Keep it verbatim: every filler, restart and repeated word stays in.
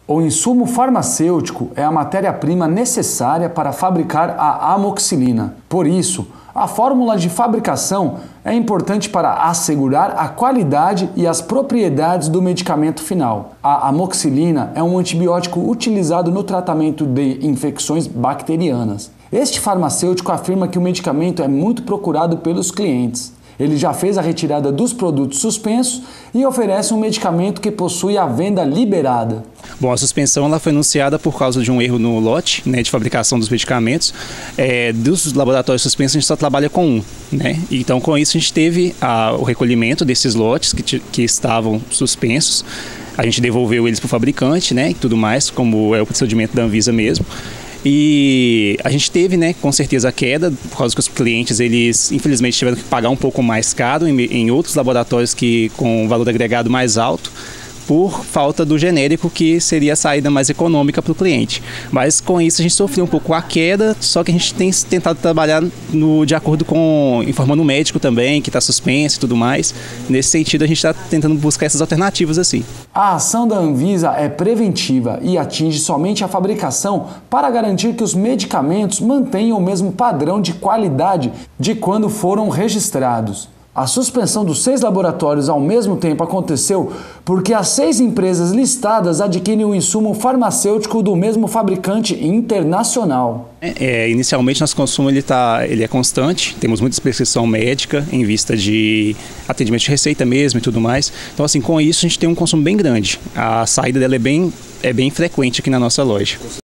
O insumo farmacêutico é a matéria-prima necessária para fabricar a amoxicilina. Por isso, a fórmula de fabricação é importante para assegurar a qualidade e as propriedades do medicamento final. A amoxicilina é um antibiótico utilizado no tratamento de infecções bacterianas. Este farmacêutico afirma que o medicamento é muito procurado pelos clientes. Ele já fez a retirada dos produtos suspensos e oferece um medicamento que possui a venda liberada. Bom, a suspensão ela foi anunciada por causa de um erro no lote, né, de fabricação dos medicamentos. É, dos laboratórios suspensos a gente só trabalha com um, né? Então com isso a gente teve a, o recolhimento desses lotes que, que estavam suspensos. A gente devolveu eles para o fabricante, né, e tudo mais, como é o procedimento da Anvisa mesmo. E a gente teve, né, com certeza a queda, por causa que os clientes, eles infelizmente tiveram que pagar um pouco mais caro em, em outros laboratórios que com um valor agregado mais alto, por falta do genérico, que seria a saída mais econômica para o cliente. Mas com isso a gente sofreu um pouco a queda, só que a gente tem tentado trabalhar no, de acordo com, informando o médico também, que está suspenso e tudo mais. Nesse sentido a gente está tentando buscar essas alternativas assim. A ação da Anvisa é preventiva e atinge somente a fabricação para garantir que os medicamentos mantenham o mesmo padrão de qualidade de quando foram registrados. A suspensão dos seis laboratórios ao mesmo tempo aconteceu porque as seis empresas listadas adquirem o insumo farmacêutico do mesmo fabricante internacional. É, inicialmente nosso consumo ele tá, ele é constante, temos muita prescrição médica em vista de atendimento de receita mesmo e tudo mais. Então assim, com isso a gente tem um consumo bem grande. A saída dela é bem, é bem frequente aqui na nossa loja.